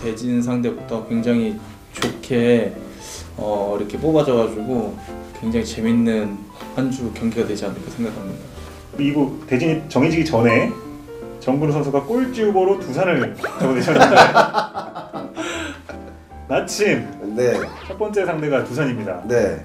대진 상대부터 굉장히 좋게 이렇게 뽑아져가지고 굉장히 재밌는 한 주 경기가 되지 않을까 생각합니다. 그리고 대진이 정해지기 전에 정근우 선수가 꼴찌 후보로 두산을 적어내셨는데 마침 네. 첫 번째 상대가 두산입니다. 네.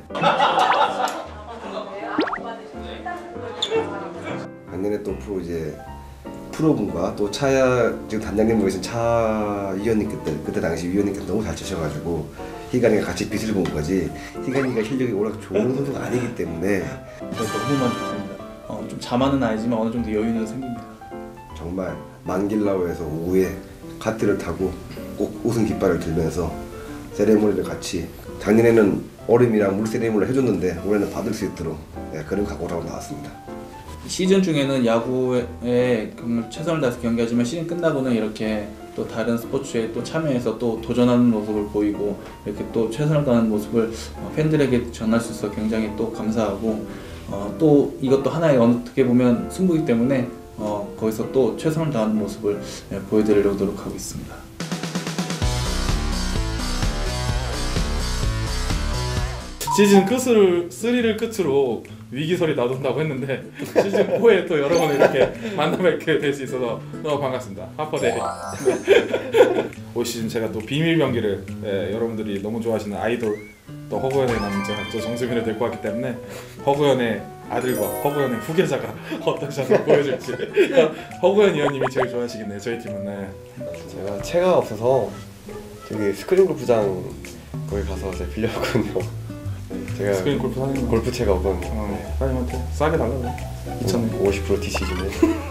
작년에 또 프로분과 또 지금 단장님으로 계신 차 위원님 그때 당시 위원님께서 너무 잘 치셔가지고 희간이가 같이 빛을 본 거지. 희간이가 실력이 워낙 좋은 선수가 아니기 때문에 저도 너무 만족합니다. 좀 자만은 아니지만 어느 정도 여유는 생깁니다. 정말 만길라우에서 오후에 카트를 타고 꼭 우승 깃발을 들면서 세레모니를 같이, 작년에는 얼음이랑 물 세레모니를 해줬는데 올해는 받을 수 있도록 그런 각오를 하고 나왔습니다. 시즌 중에는 야구에 정말 최선을 다해서 경기하지만 시즌 끝나고는 이렇게 또 다른 스포츠에 또 참여해서 또 도전하는 모습을 보이고 이렇게 또 최선을 다하는 모습을 팬들에게 전할 수 있어서 굉장히 또 감사하고 또 이것도 하나의 어떻게 보면 승부이기 때문에 거기서 또 최선을 다하는 모습을 보여드리려고 노력하고 있습니다. 시즌 3를 끝으로 위기설이 나돈다고 했는데 시즌 4에 또 여러 번 이렇게 만나뵙게 될 수 있어서 너무 반갑습니다. 하퍼데이. 올 시즌 제가 또 비밀 경기를 여러분들이 너무 좋아하시는 아이돌 또 허구현의 남자 또 정수빈을 데리고 왔기 때문에 허구현의 아들과 허구현의 후계자가 어떤 샷을 보여줄지 허구현 위원님이 제일 좋아하시겠네요. 저희 팀은. 네. 제가 채가 없어서 저기 스크린 골프장 거기 가서 제가 빌려왔거든요. 제가 스크린 골프 사는 골프채가 없거든요. 사장님한테 싸게 달라고 2,000원 50% DC주네.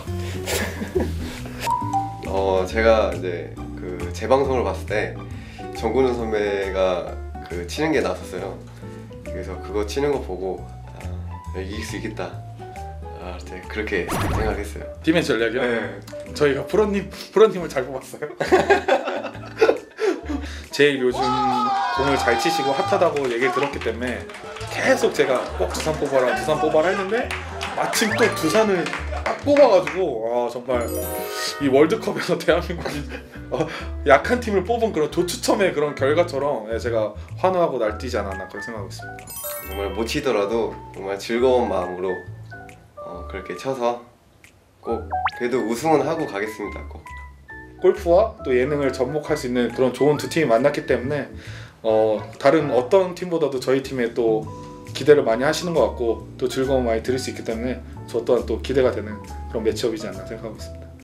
제가 이제 그 재방송을 봤을 때 정근우 선배가 그 치는 게 나왔었어요. 그래서 그거 치는 거 보고 이길 수 있겠다. 네, 그렇게 생각했어요. 팀의 전략이요? 네. 저희가 프로님을 잘 뽑았어요. 제일 요즘 공을 잘 치시고 핫하다고 얘기를 들었기 때문에 계속 제가 꼭 두산 뽑아라 했는데 마침 또 두산을 딱 뽑아가지고 정말 이 월드컵에서 대한민국이 약한 팀을 뽑은 그런 조추첨의 그런 결과처럼 제가 환호하고 날뛰지 않았나 그렇게 생각하고 있습니다. 정말 못 치더라도 정말 즐거운 마음으로 그렇게 쳐서 꼭 그래도 우승은 하고 가겠습니다. 꼭. 골프와 또 예능을 접목할 수 있는 그런 좋은 두 팀이 만났기 때문에 다른 어떤 팀보다도 저희 팀에 또 기대를 많이 하시는 것 같고 또 즐거움 많이 드릴 수 있기 때문에 저 또한 또 기대가 되는 그런 매치업이지 않나 생각하고 있습니다.